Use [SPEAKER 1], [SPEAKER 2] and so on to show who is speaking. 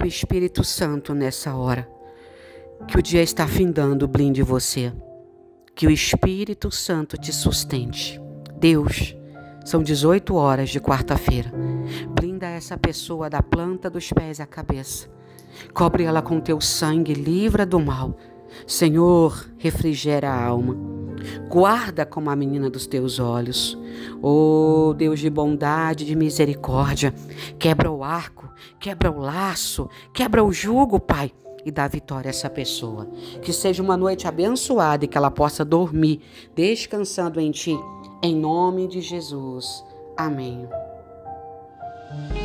[SPEAKER 1] que o Espírito Santo, nessa hora, que o dia está findando, blinde você. Que o Espírito Santo te sustente. Deus, são 18 horas de quarta-feira. Blinda essa pessoa da planta dos pés à cabeça. Cobre ela com teu sangue, livra do mal. Senhor, refrigera a alma. Guarda como a menina dos teus olhos. Oh, Deus de bondade, de misericórdia, quebra o arco, quebra o laço, quebra o jugo, Pai, e dá vitória a essa pessoa. Que seja uma noite abençoada e que ela possa dormir descansando em Ti. Em nome de Jesus. Amém.